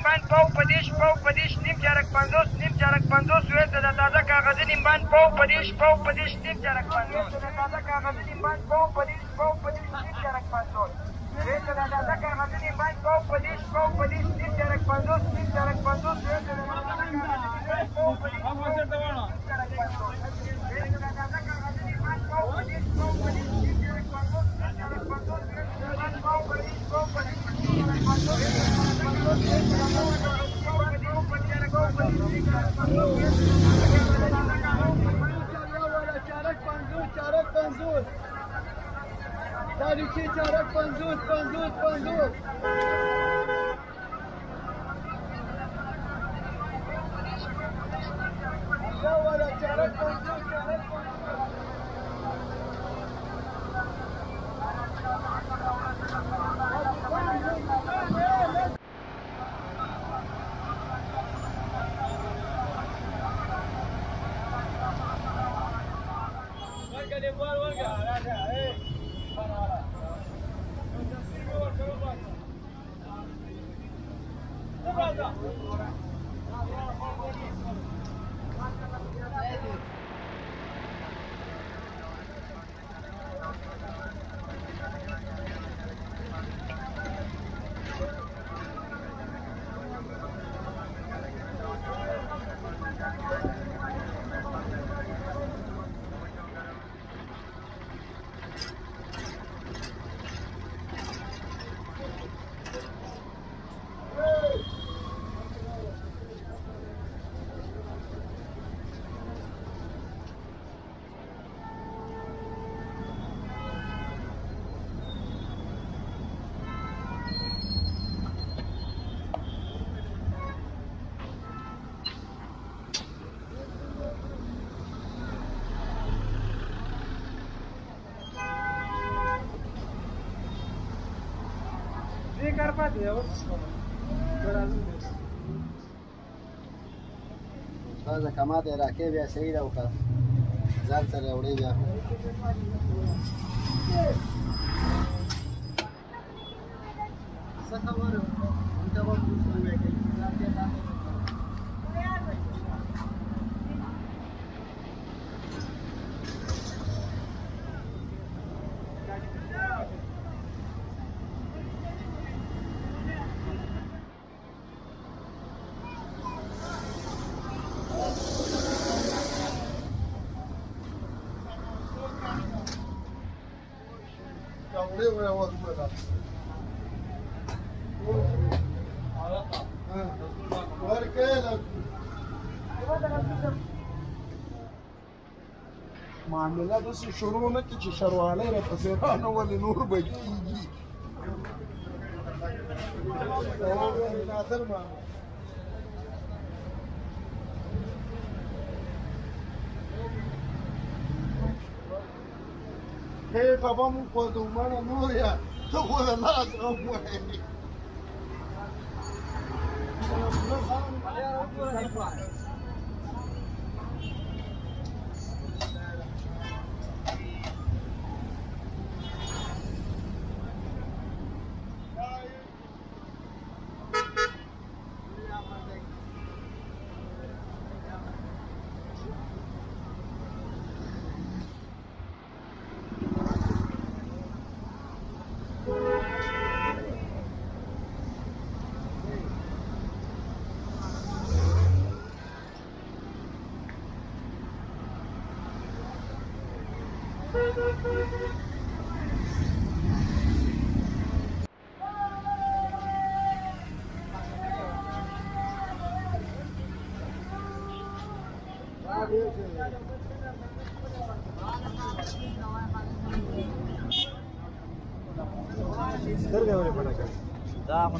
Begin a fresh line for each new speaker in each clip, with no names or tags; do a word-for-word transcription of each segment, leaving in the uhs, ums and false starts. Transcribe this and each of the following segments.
نیمبان پاو پدیش پاو پدیش نیم چارک پنځوس نیم چارک پنځوس وې د تازه کاغذي نیمبان پاو پدیش پاو پدیش نیم چارک پنځوس د تازه کاغذي نیمبان پاو پدیش پاو پدیش نیم چارک پنځوس وې د تازه کاغذي نیمبان پاو پدیش پاو پدیش نیم چارک پنځوس نیم چارک پنځوس وې د تازه کاغذي نیمبان پاو پدیش پاو پدیش نیم چارک پنځوس وې د تازه کاغذي نیمبان پاو پدیش پاو پدیش نیم چارک پنځوس نیم چارک پنځوس وې د نیمبان پاو پدیش پاو پدیش
چارک پنځوس چارک پنځوس تاریخي چارک پنځوس پنځوس پنځوس والا چارک پنځوس چارک
استاد کماد راکې بیا صحیح راوکړه ځان سره وړي بیا څه خبره دا به څنګه کوي
معامله داسې شروع نه کړي چې شروالۍ راپسې رانه ولې نور به کېږي ښې خفه مو خو د عمره نور یا ته خو د لاس غم وایې سترګې ولې پټه کړې دا خو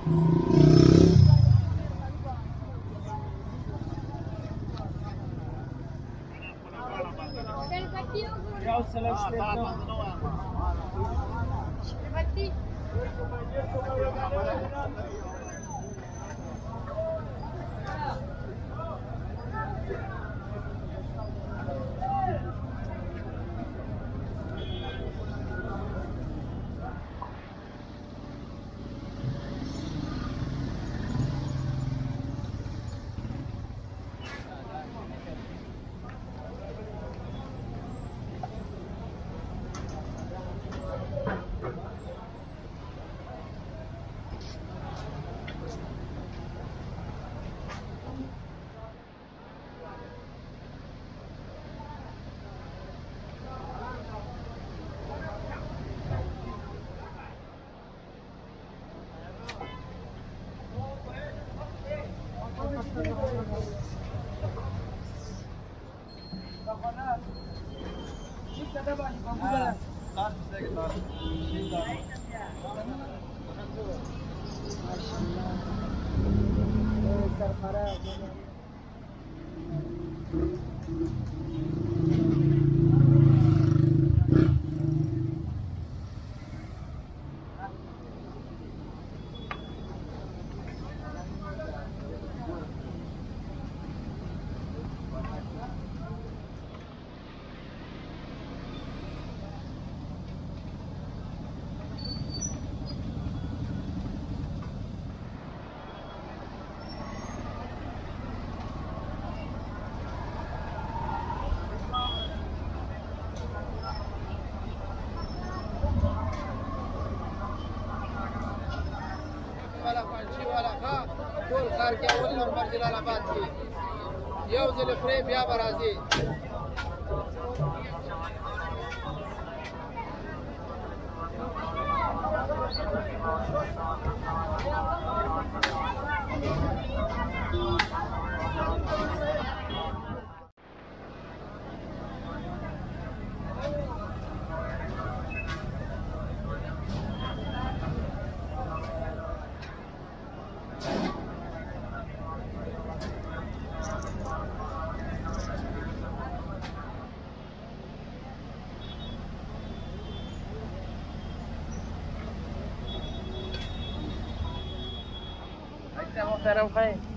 ټول کار کې اول نمبر جلالاباد کې یو ځل پرې بیا به راځي.
محترم خواهیم